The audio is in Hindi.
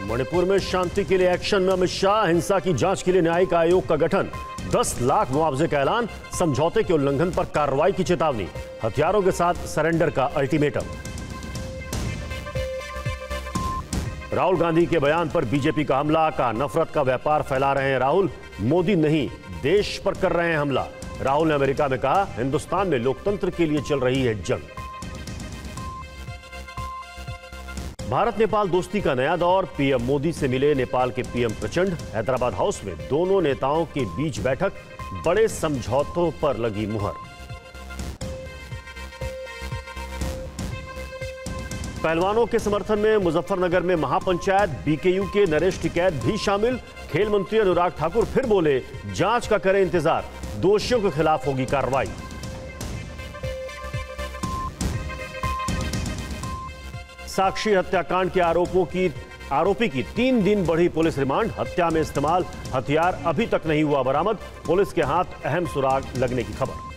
मणिपुर में शांति के लिए एक्शन में अमित शाह, हिंसा की जांच के लिए न्यायिक आयोग का गठन, 10 लाख मुआवजे का ऐलान, समझौते के उल्लंघन पर कार्रवाई की चेतावनी, हथियारों के साथ सरेंडर का अल्टीमेटम। राहुल गांधी के बयान पर बीजेपी का हमला, कहा नफरत का व्यापार फैला रहे हैं राहुल, मोदी नहीं देश पर कर रहे हैं हमला। राहुल ने अमेरिका में कहा हिंदुस्तान में लोकतंत्र के लिए चल रही है जंग। भारत नेपाल दोस्ती का नया दौर, पीएम मोदी से मिले नेपाल के पीएम प्रचंड। हैदराबाद हाउस में दोनों नेताओं के बीच बैठक, बड़े समझौतों पर लगी मुहर। पहलवानों के समर्थन में मुजफ्फरनगर में महापंचायत, बीकेयू के नरेश टिकैत भी शामिल। खेल मंत्री अनुराग ठाकुर फिर बोले जांच का करें इंतजार, दोषियों के खिलाफ होगी कार्रवाई। साक्षी हत्याकांड के आरोपी की 3 दिन बढ़ी पुलिस रिमांड, हत्या में इस्तेमाल हथियार अभी तक नहीं हुआ बरामद, पुलिस के हाथ अहम सुराग लगने की खबर।